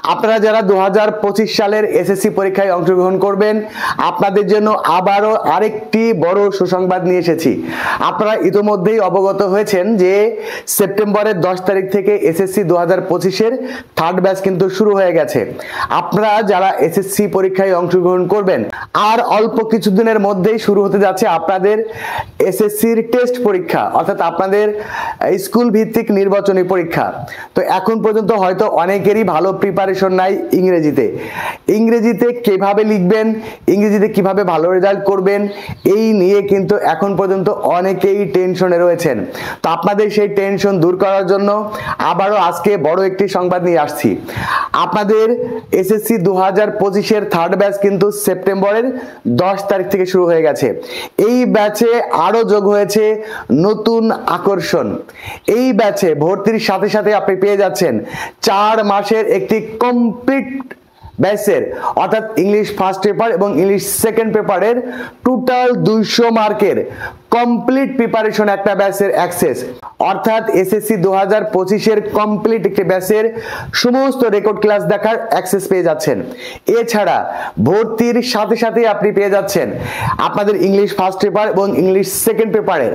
আপনারা যারা 2025 সালের এসএসসি পরীক্ষায় অংশগ্রহণ করবেন, আপনাদের জন্য আবারও আরেকটি বড় সুসংবাদ নিয়ে এসেছি। আপনারা ইতিমধ্যেই অবগত হয়েছেন যে সেপ্টেম্বরের 10 তারিখ থেকে এসএসসি 2025 এর থার্ড ব্যাচ কিন্তু শুরু হয়ে গেছে। আপনারা যারা এসএসসি পরীক্ষায় অংশগ্রহণ করবেন, আর অল্প কিছুদিনের মধ্যেই শুরু হতে যাচ্ছে আপনাদের এসএসসির টেস্ট পরীক্ষা, অর্থাৎ আপনাদের স্কুল ভিত্তিক নির্বাচনী পরীক্ষা। তো এখন পর্যন্ত হয়তো অনেকেরই ভালো প্রিপারেশন নাই ইংরেজিতে কিভাবে লিখবেন, ইংরেজিতে কিভাবে ভালো রেজাল্ট করবেন, এই নিয়ে কিন্তু এখন পর্যন্ত অনেকেই টেনশনে রয়েছেন। তো আপনাদের সেই টেনশন দূর করার জন্য আবারও আজকে বড় একটি সংবাদ নিয়ে আসছি। আপনাদের এসএসসি 2025 এর থার্ড ব্যাচ কিন্তু সেপ্টেম্বরের 10 তারিখ থেকে শুরু হয়ে গেছে। এই ব্যাচে আরো যোগ হয়েছে নতুন আকর্ষণ। এই ব্যাচে ভর্তির সাথে সাথে আপনি পেয়ে যাচ্ছেন 4 মাসের একটি কমপ্লিট ব্যাচের, অর্থাৎ ইংলিশ ফার্স্ট পেপার এবং ইংলিশ সেকেন্ড পেপারের টোটাল 200 মার্কের কমপ্লিট প্রিপারেশন একটা ব্যাচের অ্যাক্সেস, অর্থাৎ এসএসসি 2025 এর কমপ্লিট একটি ব্যাচের সমস্ত রেকর্ড ক্লাস দেখার অ্যাক্সেস পেয়ে যাচ্ছেন। এছাড়া ভর্তির সাথে সাথে আপনি পেয়ে যাচ্ছেন আপনাদের ইংলিশ ফার্স্ট পেপার এবং ইংলিশ সেকেন্ড পেপারের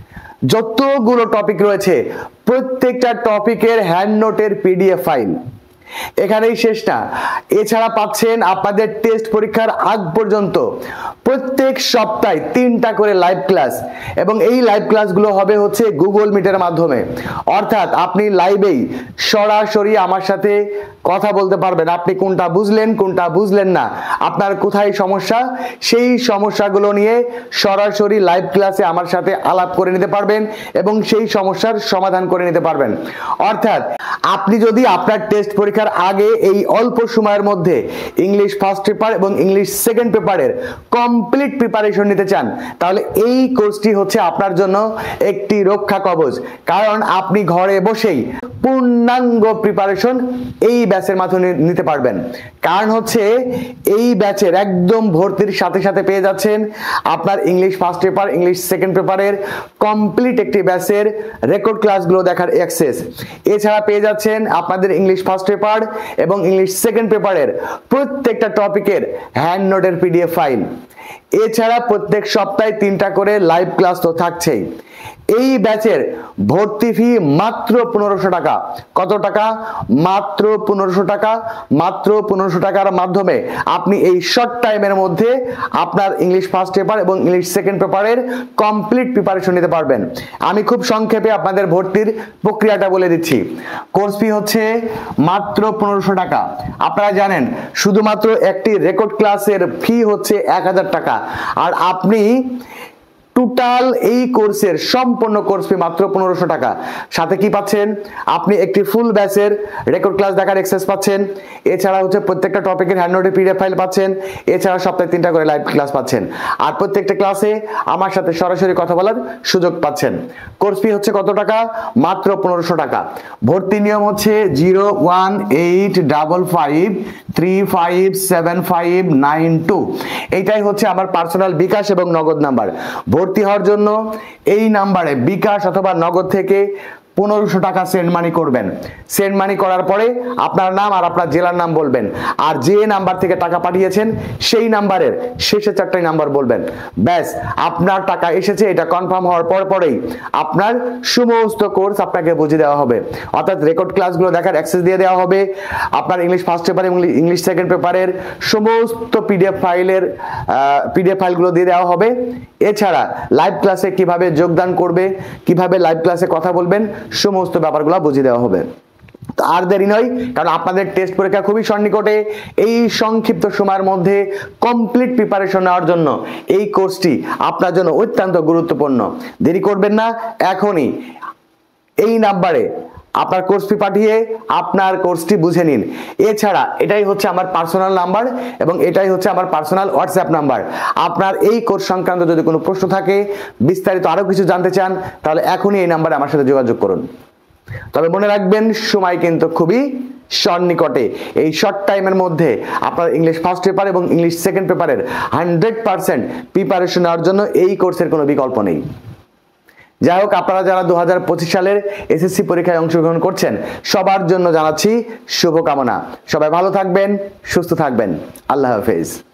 যতগুলো টপিক রয়েছে প্রত্যেকটা টপিকের হ্যান্ড নোটের পিডিএফ ফাইল। এখানেই শেষ না, এছাড়া পাচ্ছেন আপনাদের টেস্ট পরীক্ষার আগ পর্যন্ত প্রত্যেক সপ্তাহে 3টা করে লাইভ ক্লাস, এবং এই লাইভ ক্লাসগুলো হবে হচ্ছে গুগল মিটের মাধ্যমে। অর্থাৎ আপনি লাইভেই সরাসরি আমার সাথে কথা বলতে পারবেন, আপনি কোনটা বুঝলেন কোনটা বুঝলেন না, আপনার কোথায় সমস্যা, সেই সমস্যাগুলো নিয়ে সরাসরি লাইভ ক্লাসে আমার সাথে আলাপ করে নিতে পারবেন এবং সেই সমস্যার সমাধান করে নিতে পারবেন। অর্থাৎ আপনি যদি আপনার টেস্ট পরীক্ষার আগে এই অল্প সময়ের মধ্যে ইংলিশ ফার্স্ট পেপার এবং ইংলিশ সেকেন্ড পেপারের কমপ্লিট প্রিপারেশন নিতে চান, তাহলে এই কোর্সটি হচ্ছে আপনার জন্য একটি রক্ষা কবচ। কারণ আপনি ঘরে বসেই পূর্ণাঙ্গ প্রিপারেশন এই ব্যাচের মাধ্যমে নিতে পারবেন। কারণ হচ্ছে এই ব্যাচের একদম ভর্তির সাথে সাথে পেয়ে যাচ্ছেন আপনার English first paper English second পেপারের কমপ্লিট একটি ব্যাচের রেকর্ড ক্লাসগুলো দেখার অ্যাক্সেস। এছাড়া পেয়ে যাচ্ছেন আপনাদের ইংলিশ ফার্স্ট পেপার এবং ইংলিশ সেকেন্ড পেপারের প্রত্যেকটা টপিকের হ্যান্ড নোটের পিডিএফ ফাইল। এছাড়া প্রত্যেক সপ্তাহে 3টা করে লাইভ ক্লাস তো থাকছেই। এই ব্যাচের ভর্তি ফি মাত্র 1500 টাকা। কত টাকা? মাত্র 1500 টাকা। মাত্র 1500 টাকার মাধ্যমে আপনি এই শর্ট টাইমের মধ্যে আপনার ইংলিশ ফার্স্ট পেপার এবং ইংলিশ সেকেন্ড পেপারের কমপ্লিট প্রিপারেশন নিতে পারবেন। আমি খুব সংক্ষেপে আপনাদের ভর্তির প্রক্রিয়াটা বলে দিচ্ছি। কোর্স ফি হচ্ছে মাত্র 1500 টাকা। আপনারা জানেন শুধুমাত্র একটি রেকর্ড ক্লাসের ফি হচ্ছে 1000 টাকা, আর আপনি টোটাল এই কোর্সের সম্পূর্ণ কোর্স ফি মাত্র 1500 টাকা। সাথে কি পাচ্ছেন? আপনি একটি ফুল ব্যাচের রেকর্ড ক্লাস দেখার অ্যাক্সেস পাচ্ছেন। এছাড়া হচ্ছে প্রত্যেকটা টপিকের হ্যান্ড নোটের পিডিএফ ফাইল পাচ্ছেন। এছাড়া সপ্তাহে 3টা করে লাইভ ক্লাস পাচ্ছেন, আর প্রত্যেকটা ক্লাসে আমার সাথে সরাসরি কথা বলার সুযোগ পাচ্ছেন। কোর্স ফি হচ্ছে কত টাকা? মাত্র 1500 টাকা। ভর্তি নিয়ম হচ্ছে 01855357592। এইটাই হচ্ছে আমার পার্সোনাল বিকাশ এবং নগদ নাম্বার। ভর্তি হওয়ার জন্য এই নাম্বারে বিকাশ অথবা নগদ থেকে 1500 টাকা সেন্ড মানি করবেন। সেন্ড মানি করার পরে আপনার নাম আর আপনার জেলার নাম বলবেন, আর যে নাম্বার থেকে টাকা পাঠিয়েছেন সেই নাম্বারের শেষে 4টাই নাম্বার বলবেন। ব্যাস, আপনার টাকা এসেছে এটা কনফার্ম হওয়ার পরেই আপনার সমস্ত কোর্স আপনাকে বুঝিয়ে দেওয়া হবে। অর্থাৎ রেকর্ড ক্লাসগুলো দেখার অ্যাক্সেস দিয়ে দেওয়া হবে, আপনার ইংলিশ ফার্স্ট পেপার এবং ইংলিশ সেকেন্ড পেপারের সমস্ত পিডিএফ ফাইলগুলো দিয়ে দেওয়া হবে। এছাড়া লাইভ ক্লাসে কিভাবে যোগদান করবে, কিভাবে লাইভ ক্লাসে কথা বলবেন, সমস্ত ব্যাপারগুলো বুঝিয়ে দেওয়া হবে। আর দেরি নয়, কারণ আপনাদের টেস্ট পরীক্ষা খুবই সন্নিকটে। এই সংক্ষিপ্ত সময়ের মধ্যে কমপ্লিট প্রিপারেশন নেওয়ার জন্য এই কোর্সটি আপনার জন্য অত্যন্ত গুরুত্বপূর্ণ। দেরি করবেন না, এখনই এই নাম্বারে আপনার কোর্স ফি পাঠিয়ে আপনার কোর্সটি বুঝে নিন। এছাড়া এটাই হচ্ছে আমার পার্সোনাল নাম্বার এবং এটাই হচ্ছে আমার পার্সোনাল হোয়াটসঅ্যাপ নাম্বার। আপনার এই কোর্স সংক্রান্ত যদি কোনো প্রশ্ন থাকে, বিস্তারিত আরো কিছু জানতে চান, তাহলে এখনই এই নাম্বারে আমার সাথে যোগাযোগ করুন। তবে মনে রাখবেন, সময় কিন্তু খুবই সন্নিকটে। এই শর্ট টাইমের মধ্যে আপনার ইংলিশ ফার্স্ট পেপার এবং ইংলিশ সেকেন্ড পেপারের 100% প্রিপারেশন নেওয়ার জন্য এই কোর্সের কোনো বিকল্প নেই। যাই হোক, আপনারা যারা 2025 সালের এসএসসি পরীক্ষায় অংশগ্রহণ করছেন সবার জন্য জানাচ্ছি শুভকামনা। সবাই ভালো থাকবেন, সুস্থ থাকবেন। আল্লাহ হাফেজ।